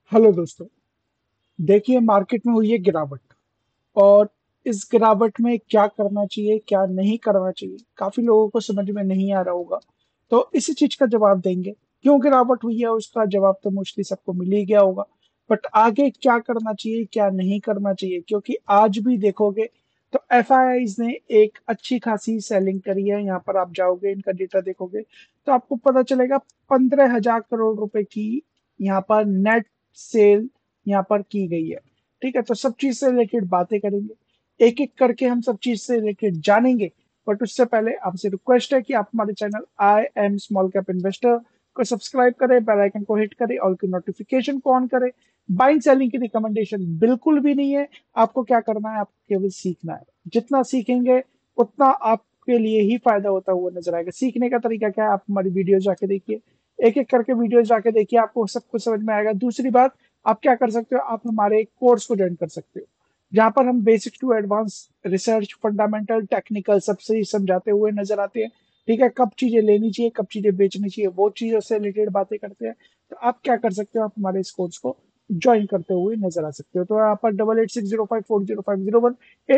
Hello दोस्तों। देखिए, market में हुई है गिरावट। और इस गिरावट में क्या करना चाहिए क्या नहीं करना चाहिए काफी लोगों को समझ में नहीं आ रहा होगा। तो इसी चीज का जवाब देंगे। क्यों गिरावट हुई है उसका जवाब तो मोस्टली सबको मिल ही गया होगा। बट आगे क्या करना चाहिए क्या नहीं करना चाहिए, क्योंकि आज भी देखोगे तो एफआईआईज ने एक अच्छी खासी सेलिंग करी है। यहाँ पर आप जाओगे, इनका डेटा देखोगे तो आपको पता चलेगा 15,000 करोड़ रुपए की यहाँ पर नेट सेल यहाँ पर की गई है। ठीक है, तो सब चीज से रिलेटेड बातें करेंगे, एक एक करके हम सब चीज से रिलेटेड जानेंगे। बट उससे पहले आपसे रिक्वेस्ट है कि आप हमारे channel I am small cap investor को सब्सक्राइब करें, बेल आइकन को हिट करें, ऑल की नोटिफिकेशन को ऑन करें। बाइंग सेलिंग की रिकमेंडेशन बिल्कुल भी नहीं है। आपको क्या करना है, आपको केवल सीखना है। जितना सीखेंगे उतना आपके लिए ही फायदा होता हुआ नजर आएगा। सीखने का तरीका क्या है, आप हमारी वीडियो जाके देखिए, एक एक करके वीडियो जाके देखिए, आपको सब कुछ समझ में आएगा। दूसरी बात, आप क्या कर सकते हो, आप हमारे कोर्स को ज्वाइन कर सकते हो, जहां पर हम basic to advance research fundamental technical सबसे ही समझाते हुए नजर आते हैं। ठीक है, कब चीजें लेनी चाहिए कब चीजें बेचनी चाहिए वो चीजों से रिलेटेड बातें करते हैं। तो आप क्या कर सकते हो, आप हमारे इस कोर्स को ज्वाइन करते हुए नजर आ सकते हो। तो यहाँ पर 8860540501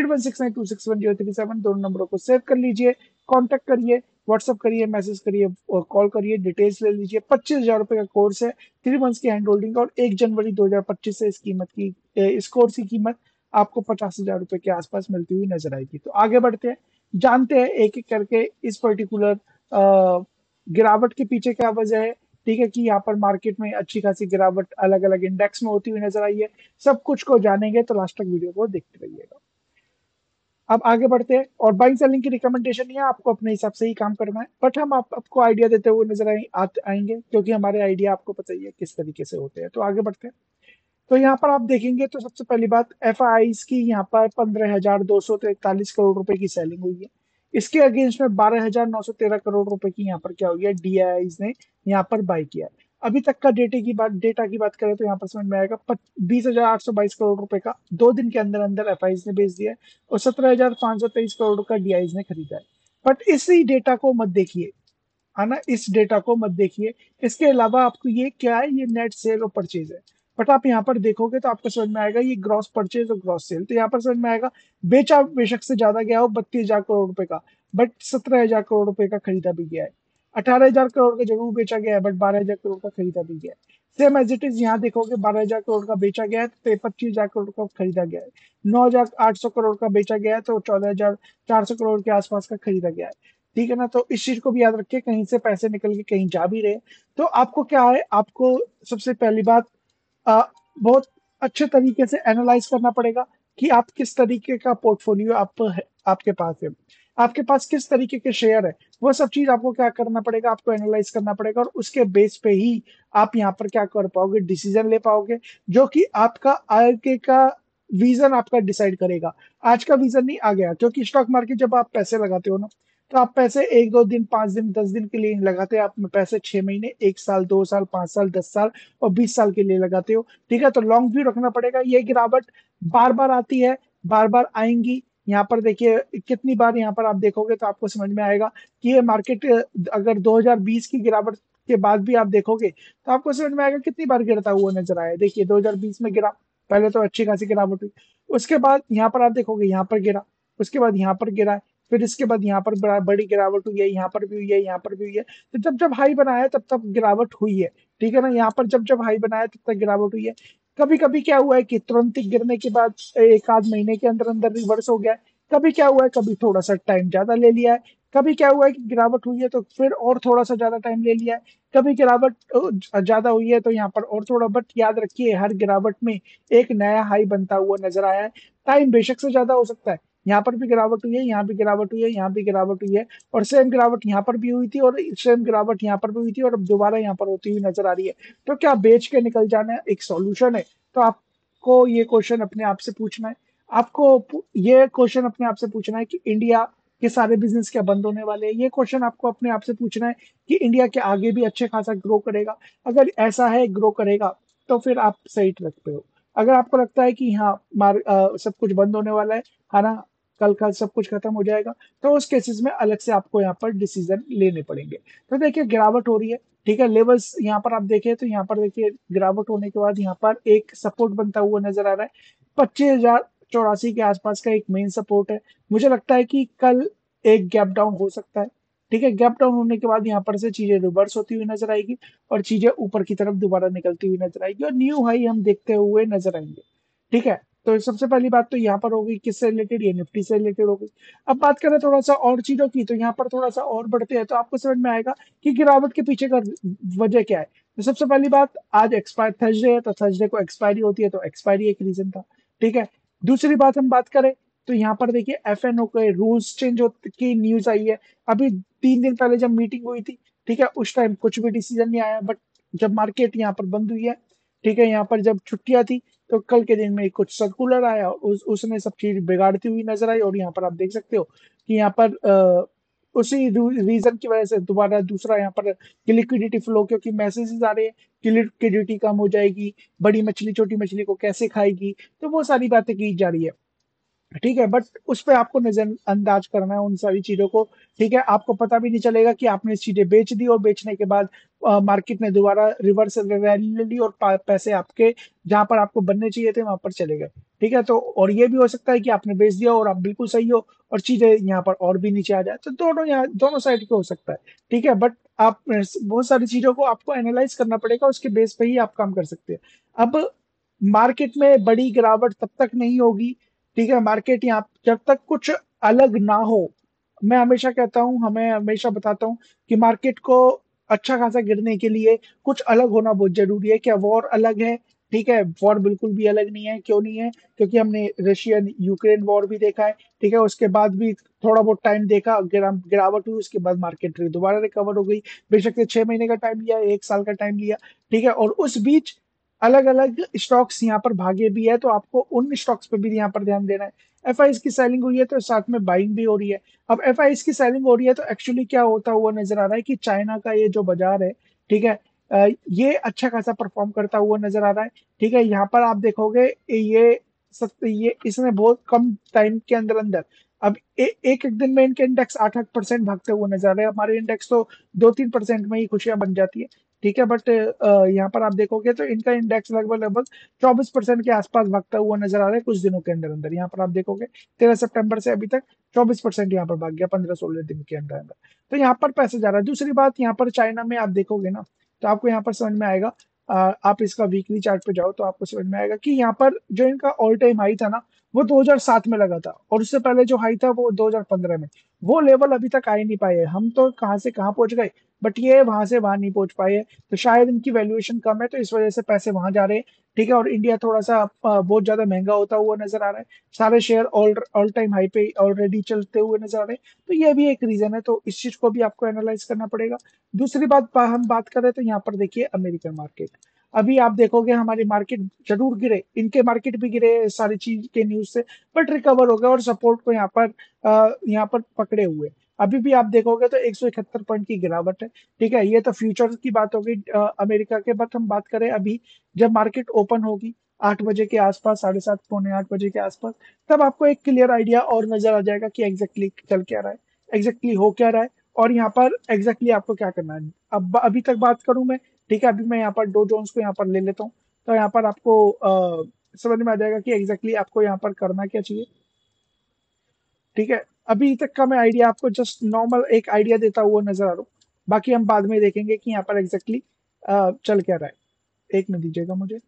8169261037 दोनों नंबरों को सेव कर लीजिए, कॉन्टेक्ट करिए, व्हाट्सअप करिए, मैसेज करिए और कॉल करिए, डिटेल्स ले लीजिए। 25,000 रुपए का कोर्स है, 3 मंथ्स की हैंड होल्डिंग, और 1 जनवरी 2025 से इस कीमत की इस कोर्स की कीमत आपको 50,000 रुपए के आसपास मिलती हुई नजर आएगी। तो आगे बढ़ते हैं, जानते हैं एक एक करके इस पर्टिकुलर गिरावट के पीछे क्या वजह है। ठीक है, कि यहाँ पर मार्केट में अच्छी खासी गिरावट अलग अलग इंडेक्स में होती हुई नजर आई है। सब कुछ को जानेंगे तो लास्ट तक वीडियो को देखते रहिएगा। अब आगे बढ़ते हैं, और बाइंग सेलिंग की रिकमेंडेशन नहीं है, आपको अपने हिसाब से ही काम करना है। बट हम आपको आइडिया देते हुए नजर आएंगे, क्योंकि हमारे आइडिया आपको पता ही है किस तरीके से होते हैं। तो आगे बढ़ते हैं। तो यहाँ पर आप देखेंगे तो सबसे पहली बात, एफ आई की यहाँ पर 15,243 करोड़ रुपए की सेलिंग हुई है। इसके अगेंस्ट में 12,913 करोड़ रुपए की यहाँ पर क्या हुई है, डीआईआईज ने यहाँ पर बाई किया है। अभी तक का डेटा की बात करें तो यहाँ पर समझ में आएगा 20,822 करोड़ रुपए का 2 दिन के अंदर अंदर एफ ने बेच दिया है, और 17,523 करोड़ का डीआईज ने खरीदा है। बट इसी डेटा को मत देखिए, है ना, इस डेटा को मत देखिए। इसके अलावा आपको ये क्या है, ये नेट सेल और परचेज है। बट आप यहाँ पर देखोगे तो आपको समझ में आएगा ये ग्रॉस परचेज और ग्रॉस सेल। तो यहाँ पर समझ में आएगा बेचा बेशक से ज्यादा गया हो 32,000 करोड़ रुपए का, बट 17,000 करोड़ रुपए का खरीदा भी गया है। 18,000 करोड़ का जरूर बेचा गया है, बट 12,000 करोड़ का खरीदा भी गया है। सेम एज इट इज यहाँ देखोगे, 12,000 करोड़ का बेचा गया है तो 25,000 करोड़ का खरीदा गया है। 9,800 करोड़ का बेचा गया है तो 14,400 करोड़ के आसपास का खरीदा गया है। ठीक है ना, तो इस चीज को भी याद रखिए, कहीं से पैसे निकल के कहीं जा भी रहे। तो आपको क्या है, आपको सबसे पहली बात अ, बहुत अच्छे तरीके से एनालाइज करना पड़ेगा कि आप किस तरीके का पोर्टफोलियो आपके पास है, आपके पास किस तरीके के शेयर है। वो सब चीज आपको क्या करना पड़ेगा, आपको एनालाइज करना पड़ेगा, और उसके बेस पे ही आप यहाँ पर क्या कर पाओगे, डिसीजन ले पाओगे, जो कि आपका आगे का विजन आपका डिसाइड करेगा। आज का विजन नहीं आ गया, क्योंकि स्टॉक मार्केट जब आप पैसे लगाते हो ना, तो आप पैसे 1 2 दिन 5 दिन 10 दिन के लिए नहीं लगाते, आप पैसे 6 महीने 1 साल 2 साल 5 साल 10 साल और 20 साल के लिए लगाते हो। ठीक है, तो लॉन्ग व्यू रखना पड़ेगा। ये गिरावट बार बार आती है, बार बार आएंगी। यहाँ पर देखिए कितनी बार यहाँ पर आप देखोगे तो आपको समझ में आएगा कि ये मार्केट अगर 2020 की गिरावट के बाद भी आप देखोगे तो आपको समझ में आएगा कितनी बार गिरता हुआ नजर आया है। देखिए 2020 में गिरा, पहले तो अच्छी खासी गिरावट हुई, उसके बाद यहाँ पर आप देखोगे यहाँ पर गिरा, उसके बाद यहाँ पर गिरा, फिर इसके बाद यहाँ पर बड़ी गिरावट हुई है, यहाँ पर भी हुई है, यहाँ पर भी हुई है। तो जब जब हाई बनाया तब तब गिरावट हुई है। ठीक है ना, यहाँ पर जब जब हाई बनाया तब तक गिरावट हुई है। कभी कभी क्या हुआ है कि तुरंत ही गिरने के बाद 1 आध महीने के अंदर अंदर रिवर्स हो गया है। कभी क्या हुआ है, कभी थोड़ा सा टाइम ज्यादा ले लिया है। कभी क्या हुआ है कि गिरावट हुई है तो फिर और थोड़ा सा ज्यादा टाइम ले लिया है। कभी गिरावट ज्यादा हुई है तो यहाँ पर और थोड़ा। बट याद रखिए, हर गिरावट में एक नया हाई बनता हुआ नजर आया है। टाइम बेशक से ज्यादा हो सकता है, यहाँ पर भी गिरावट हुई है, यहाँ भी गिरावट हुई है, यहाँ भी गिरावट हुई है, और सेम गिरावट यहाँ पर भी हुई थी, और सेम गिरावट यहाँ पर भी हुई थी, और अब दोबारा यहाँ पर होती हुई नजर आ रही है। तो क्या बेच के निकल जाना एक सॉल्यूशन है? तो आपको ये क्वेश्चन अपने आप से पूछना है। ये क्वेश्चन अपने आप से पूछना है कि इंडिया के सारे बिजनेस क्या बंद होने वाले हैं। ये क्वेश्चन आपको अपने आप से पूछना है कि इंडिया के आगे भी अच्छे खासा ग्रो करेगा। अगर ऐसा है ग्रो करेगा तो फिर आप सही ट्रैक पे हो। अगर आपको लगता है कि हाँ सब कुछ बंद होने वाला है ना, कल कल सब कुछ खत्म हो जाएगा, तो उस केसेस में अलग से आपको यहाँ पर डिसीजन लेने पड़ेंगे। तो देखिए गिरावट हो रही है, ठीक है, लेवल्स यहाँ पर आप देखें तो यहाँ पर देखिए गिरावट होने के बाद यहाँ पर एक सपोर्ट बनता हुआ नजर आ रहा है। 25,084 के आसपास का एक मेन सपोर्ट है। मुझे लगता है कि कल एक गैप डाउन हो सकता है। ठीक है, गैप डाउन होने के बाद यहाँ पर से चीजें रिवर्स होती हुई नजर आएगी और चीजें ऊपर की तरफ दोबारा निकलती हुई नजर आएगी और न्यू हाई हम देखते हुए नजर आएंगे। ठीक है, तो सबसे पहली बात तो यहाँ पर होगी किससे रिलेटेड, ये निफ्टी से रिलेटेड होगी। अब बात करें थोड़ा सा और चीजों की, तो यहाँ पर थोड़ा सा और बढ़ते हैं तो आपको समझ में आएगा कि गिरावट के पीछे का वजह क्या है। तो सबसे पहली बात, आज एक्सपायर थर्सडे है तो थर्सडे को एक्सपायरी होती है तो एक्सपायरी एक रीजन था। ठीक है, दूसरी बात हम बात करें तो यहाँ पर देखिए एफएनओ के रूल्स चेंज की न्यूज आई है। अभी 3 दिन पहले जब मीटिंग हुई थी, ठीक है, उस टाइम कुछ भी डिसीजन नहीं आया, बट जब मार्केट यहाँ पर बंद हुई है, ठीक है, यहाँ पर जब छुट्टियां थी तो कल के दिन में कुछ सर्कुलर आया, उसने सब चीज बिगाड़ती हुई नजर आई और यहाँ पर आप देख सकते हो कि यहाँ पर उसी रीजन की वजह से दोबारा दूसरा यहाँ पर कि लिक्विडिटी फ्लो, क्योंकि मैसेजेस आ रहे हैं कि लिक्विडिटी कम हो जाएगी, बड़ी मछली छोटी मछली को कैसे खाएगी, तो वो सारी बातें की जा रही है। ठीक है, बट उस पर आपको नजरअंदाज करना है उन सारी चीजों को। ठीक है, आपको पता भी नहीं चलेगा कि आपने चीजें बेच दी और बेचने के बाद मार्केट ने दोबारा रिवर्स रैली ले ली और पैसे आपके जहां पर आपको बनने चाहिए थे वहां पर चले गए। ठीक है, तो और ये भी हो सकता है कि आपने बेच दिया और आप बिल्कुल सही हो और चीजें यहाँ पर और भी नीचे आ जाए, तो दोनों यहाँ दोनों साइड के हो सकता है। ठीक है, बट आप बहुत सारी चीजों को आपको एनालाइज करना पड़ेगा, उसके बेस पे ही आप काम कर सकते हैं। अब मार्केट में बड़ी गिरावट तब तक नहीं होगी, ठीक है, मार्केट यहाँ जब तक कुछ अलग ना हो। मैं हमेशा कहता हूँ, हमें हमेशा बताता हूँ कि मार्केट को अच्छा खासा गिरने के लिए कुछ अलग होना बहुत जरूरी है। क्या वॉर अलग है? ठीक है, वॉर बिल्कुल भी अलग नहीं है। क्यों नहीं है? क्योंकि हमने रशियन यूक्रेन वॉर भी देखा है। ठीक है, उसके बाद भी थोड़ा बहुत टाइम देखा, गिरावट हुई, उसके बाद मार्केट दोबारा रिकवर हो गई। बेशक से 6 महीने का टाइम लिया, 1 साल का टाइम लिया। ठीक है, और उस बीच अलग अलग स्टॉक्स यहाँ पर भागे भी है, तो आपको उन स्टॉक्स पे भी यहाँ पर ध्यान देना है। एफआईएस की सेलिंग हुई है तो साथ में बाइंग भी हो रही है। अब एफआईएस की सेलिंग हो रही है तो एक्चुअली क्या होता हुआ नजर आ रहा है कि चाइना का ये जो बाजार है, ठीक है, ये अच्छा खासा परफॉर्म करता हुआ नजर आ रहा है। ठीक है, यहाँ पर आप देखोगे ये इसने बहुत कम टाइम के अंदर अंदर अब एक एक दिन में इनके इंडेक्स 8-8% भागते हुए नजर आ रहे हैं। हमारे इंडेक्स तो 2-3% में ही खुशियां बन जाती है। ठीक है, बट यहाँ पर आप देखोगे तो इनका इंडेक्स लगभग लगभग 24% के आसपास भागता हुआ नजर आ रहा है कुछ दिनों के अंदर अंदर। यहाँ पर आप देखोगे 13 सितंबर से अभी तक 24% यहाँ पर भाग गया 15-16 दिन के अंदर अंदर। तो यहाँ पर पैसे जा रहा है। दूसरी बात, यहाँ पर चाइना में आप देखोगे ना तो आपको यहाँ पर समझ में आएगा। आप इसका वीकली चार्ट पे जाओ तो आपको समझ में आएगा कि यहाँ पर जो इनका ऑल टाइम हाई था ना, वो 2007 में लगा था और उससे पहले जो हाई था वो 2015 में। वो लेवल अभी तक आ ही नहीं पाए हैं। हम तो कहाँ से कहाँ पहुंच गए, बट ये वहां से वहां नहीं पहुंच पाए हैं। तो शायद इनकी वैल्यूएशन कम है तो इस वजह से पैसे वहां जा रहे हैं। ठीक है, और इंडिया थोड़ा सा बहुत ज्यादा महंगा होता हुआ नजर आ रहा है। सारे share all all time high पे ऑलरेडी चलते हुए नजर आ रहे हैं, तो ये भी एक रीजन है। तो इस चीज को भी आपको एनालाइज करना पड़ेगा। दूसरी बात हम बात करें तो यहाँ पर देखिए अमेरिकन मार्केट। अभी आप देखोगे हमारी मार्केट जरूर गिरे, इनके मार्केट भी गिरे सारी चीज के न्यूज से, बट रिकवर हो गए और सपोर्ट को यहाँ पर पकड़े हुए। अभी भी आप देखोगे तो 171 पॉइंट की गिरावट है। ठीक है, ये तो फ्यूचर की बात होगी अमेरिका के, बट हम बात करें अभी जब मार्केट ओपन होगी 8 बजे के आसपास, 7:30 पौने 8 बजे के आसपास, तब आपको एक क्लियर आइडिया और नजर आ जाएगा कि एग्जैक्टली चल क्या रहा है, एग्जैक्टली हो क्या रहा है और यहाँ पर एग्जैक्टली आपको क्या करना है। अब अभी तक बात करूं मैं, ठीक है, अभी मैं यहाँ पर डो जोन्स को यहाँ पर ले लेता हूँ। तो यहाँ पर आपको समझ में आ जाएगा कि एग्जैक्टली आपको यहाँ पर करना क्या चाहिए। ठीक है, अभी तक का मैं आइडिया आपको जस्ट नॉर्मल एक आइडिया देता हुआ नजर आ रहा हूँ। बाकी हम बाद में देखेंगे कि यहाँ पर एग्जैक्टली चल क्या रहा है। एक मिनट दीजिएगा मुझे।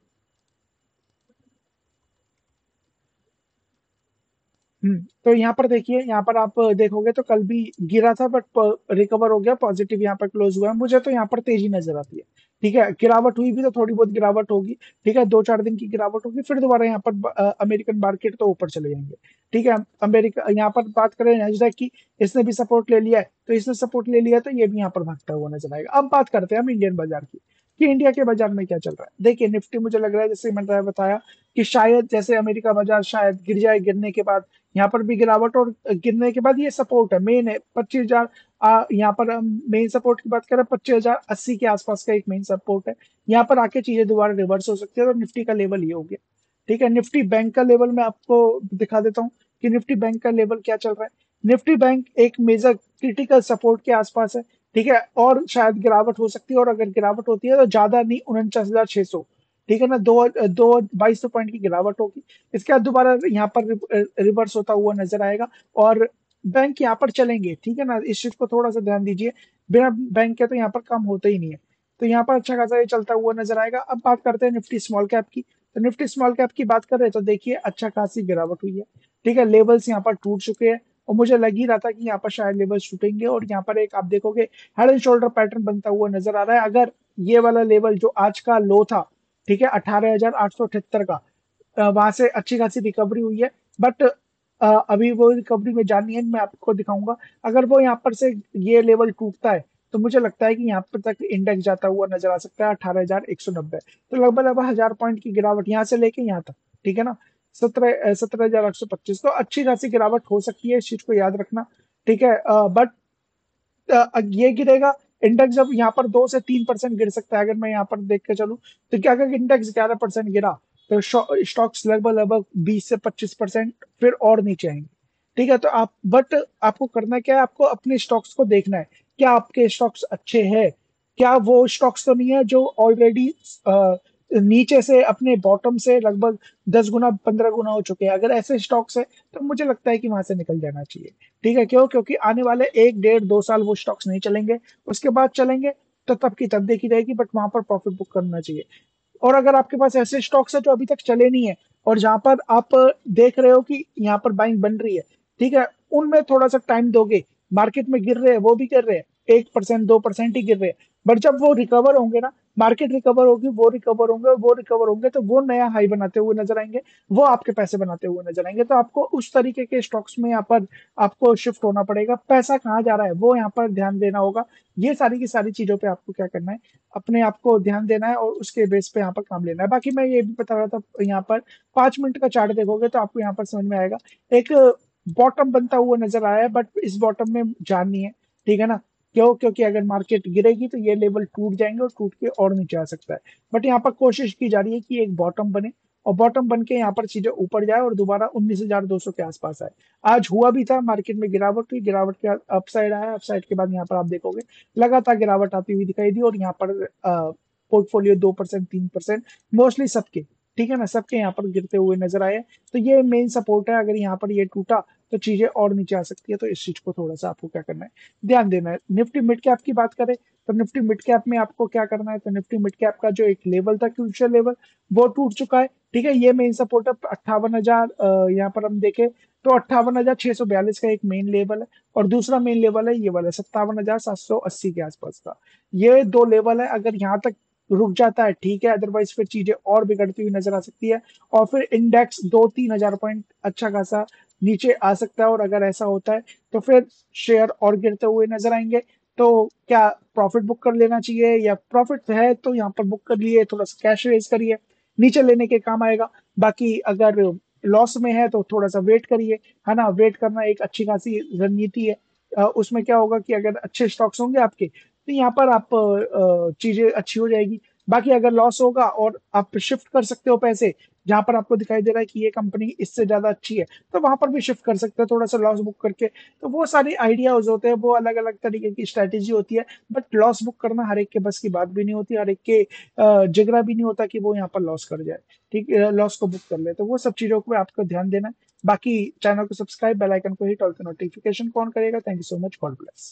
तो यहाँ पर देखिए, यहाँ पर आप देखोगे तो कल भी गिरा था बट रिकवर हो गया, पॉजिटिव यहाँ पर क्लोज हुआ है। मुझे तो यहाँ पर तेजी नजर आती है। ठीक है, गिरावट हुई भी तो थोड़ी बहुत गिरावट होगी। ठीक है, 2-4 दिन की गिरावट होगी, फिर दोबारा यहाँ पर अमेरिकन मार्केट तो ऊपर चले जाएंगे। ठीक है, अमेरिका यहाँ पर बात करें नैस्डैक की, इसने भी सपोर्ट ले लिया है, तो इसने सपोर्ट ले लिया तो ये भी यहाँ पर भागता हुआ नजर आएगा। अब बात करते हैं हम इंडियन बाजार की कि इंडिया के बाजार में क्या चल रहा है। देखिए निफ्टी, मुझे लग रहा है जैसे मैंने बताया कि शायद जैसे अमेरिका बाजार शायद गिर जाए, गिरने के बाद यहाँ पर भी गिरावट और गिरने के बाद ये सपोर्ट है, मेन है 25,000। यहाँ पर हम मेन सपोर्ट की बात करें 25,080 के आसपास का एक मेन सपोर्ट है। यहाँ पर आके चीजें दोबारा रिवर्स हो सकती है और निफ्टी का लेवल ये हो गया। ठीक है, निफ्टी बैंक का लेवल मैं आपको दिखा देता हूँ कि निफ्टी बैंक का लेवल क्या चल रहा है। निफ्टी बैंक एक मेजर क्रिटिकल सपोर्ट के आसपास है। ठीक है, और शायद गिरावट हो सकती है, और अगर गिरावट होती है तो ज्यादा नहीं, 49,600। ठीक है ना, दो दो 2200 पॉइंट की गिरावट होगी। इसके बाद दोबारा यहाँ पर रिवर्स होता हुआ नजर आएगा, और बैंक यहाँ पर चलेंगे। ठीक है ना, इस चीज को थोड़ा सा ध्यान दीजिए, बिना बैंक के तो यहाँ पर काम होता ही नहीं है। तो यहाँ पर अच्छा खासा ये चलता हुआ नजर आएगा। अब बात करते हैं निफ्टी स्मॉल कैप की। तो निफ्टी स्मॉल कैप की बात कर रहे हैं तो देखिए अच्छा खासी गिरावट हुई है। ठीक है, लेवल्स यहाँ पर टूट चुके हैं, और मुझे लग ही रहा था कि यहाँ पर शायद लेवल्स टूटेंगे, और यहाँ पर एक आप देखोगे हेड एंड शोल्डर पैटर्न बनता हुआ नजर आ रहा है। अगर ये वाला लेवल जो आज का लो था, ठीक है, 18,878 का, वहां से अच्छी खासी रिकवरी हुई है। बट अभी वो रिकवरी में जानी है, मैं आपको दिखाऊंगा। अगर वो यहाँ पर से ये लेवल टूटता है, तो मुझे लगता है कि यहाँ पर तक इंडेक्स जाता हुआ नजर आ सकता है 18,190। तो लगभग लगभग 1000 पॉइंट की गिरावट यहाँ से लेके यहाँ तक। ठीक है ना, 17,825, तो अच्छी खासी गिरावट हो सकती है, इस चीज को याद रखना। ठीक है, बट ये गिरेगा। इंडेक्स जब यहाँ पर 2 से 3% गिर सकता है, अगर मैं यहाँ पर देख के चलूँ, तो क्या, अगर इंडेक्स 11% गिरा, तो स्टॉक्स लगभग लगभग 20 से 25% फिर और नीचे आएंगे। ठीक है, तो आप, बट आपको करना क्या है, आपको अपने स्टॉक्स को देखना है, क्या आपके स्टॉक्स अच्छे हैं, क्या वो स्टॉक्स तो नहीं है जो ऑलरेडी नीचे से अपने बॉटम से लगभग 10 गुना 15 गुना हो चुके हैं। अगर ऐसे स्टॉक्स है, तो मुझे लगता है कि वहां से निकल जाना चाहिए। ठीक है, क्यों, क्योंकि आने वाले 1 1.5 2 साल वो स्टॉक्स नहीं चलेंगे, उसके बाद चलेंगे, तो तब की तब देखी जाएगी, बट वहां पर प्रॉफिट बुक करना चाहिए। और अगर आपके पास ऐसे स्टॉक्स है जो अभी तक चले नहीं है, और जहां पर आप देख रहे हो कि यहाँ पर बाइंग बन रही है, ठीक है, उनमें थोड़ा सा टाइम दोगे। मार्केट में गिर रहे हैं, वो भी गिर रहे हैं, 1% 2% ही गिर रहे हैं, बट जब वो रिकवर होंगे ना, मार्केट रिकवर होगी, वो रिकवर होंगे, और वो रिकवर होंगे, तो वो नया हाई बनाते हुए नजर आएंगे, वो आपके पैसे बनाते हुए नजर आएंगे। तो आपको उस तरीके के स्टॉक्स में यहाँ पर आपको शिफ्ट होना पड़ेगा। पैसा कहाँ जा रहा है वो यहाँ पर ध्यान देना होगा। ये सारी की सारी चीजों पे आपको क्या करना है, अपने आप को ध्यान देना है, और उसके बेस पे यहाँ पर काम लेना है। बाकी मैं ये भी बता रहा था, यहाँ पर 5 मिनट का चार्ट देखोगे तो आपको यहाँ पर समझ में आएगा, एक बॉटम बनता हुआ नजर आया है, बट इस बॉटम में जान नहीं है। ठीक है ना, क्यों, क्योंकि अगर मार्केट गिरेगी तो ये लेवल टूट जाएंगे, और टूट के और नीचे आ सकता है। बट यहाँ पर कोशिश की जा रही है कि एक बॉटम बने, और बॉटम बन के यहाँ पर चीजें ऊपर जाए, और दोबारा 19,200 के आसपास आए। आज हुआ भी था, मार्केट में गिरावट हुई, गिरावट के अपसाइड आया, अपसाइड के बाद यहाँ पर आप देखोगे लगातार गिरावट आती हुई दिखाई दी, और यहाँ पर पोर्टफोलियो 2% 3%, मोस्टली सबके, ठीक है ना, सबके यहाँ पर गिरते हुए नजर आए। तो ये मेन सपोर्ट है, अगर यहाँ पर ये टूटा तो चीजें और नीचे आ सकती है। तो इस चीज को थोड़ा सा आपको क्या करना है, ध्यान देना है। निफ्टी मिड कैप की बात करें, तो निफ्टी मिड कैप में आपको क्या करना है, तो निफ्टी मिड कैप का जो एक लेवल था, क्रूशियल लेवल, वो टूट चुका है। ठीक है, ये मेन सपोर्ट है 58,000, यहाँ पर हम देखें तो 58,642 का एक मेन लेवल है, और दूसरा मेन लेवल है ये वाला 57,780 के आसपास का। ये दो लेवल है, अगर यहाँ तक रुक जाता है ठीक है, अदरवाइज फिर चीजें और बिगड़ती हुई नजर आ सकती है, और फिर इंडेक्स 2 3 हजार पॉइंट अच्छा खासा नीचे आ सकता है। और अगर ऐसा होता है, तो फिर शेयर और गिरते हुए नजर आएंगे। तो क्या प्रॉफिट बुक कर लेना चाहिए, या प्रॉफिट है तो यहाँ पर बुक कर लिए, थोड़ा सा कैश रेज करिए, नीचे लेने के काम आएगा। बाकी अगर लॉस में है तो थोड़ा सा वेट करिए, है ना, वेट करना एक अच्छी खासी रणनीति है। उसमें क्या होगा कि अगर अच्छे स्टॉक्स होंगे आपके, तो यहाँ पर आप चीजें अच्छी हो जाएगी। बाकी अगर लॉस होगा और आप शिफ्ट कर सकते हो पैसे, जहां पर आपको दिखाई दे रहा है कि ये कंपनी इससे ज्यादा अच्छी है, तो वहां पर भी शिफ्ट कर सकते हो थोड़ा सा लॉस बुक करके। तो वो सारी आइडियाज होते हैं, वो अलग अलग तरीके की स्ट्रेटेजी होती है। बट लॉस बुक करना हर एक के बस की बात भी नहीं होती, हर एक के जिगरा भी नहीं होता कि वो यहाँ पर लॉस कर जाए, ठीक, लॉस को बुक कर ले। तो वो सब चीजों को आपको ध्यान देना है। बाकी चैनल को सब्सक्राइब, बेल आइकन को हिट, और नोटिफिकेशन कौन करेगा। Thank you so much, god bless.